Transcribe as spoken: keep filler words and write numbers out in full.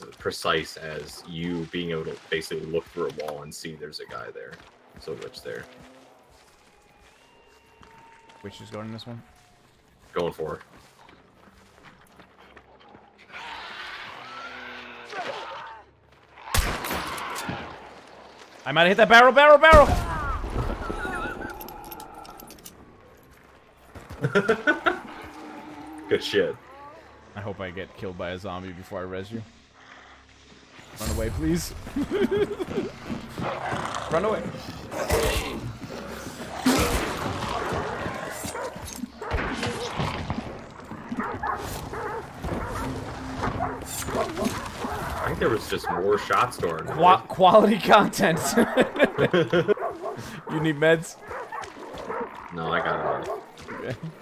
precise as you being able to basically look through a wall and see there's a guy there. So witch there. Witch is going in this one? Going for her. I might have hit that barrel, barrel, barrel! Good shit. I hope I get killed by a zombie before I res you. Run away, please. Run away. I think there was just more shots stored. Qua quality content. You need meds? No, I got it all. Okay.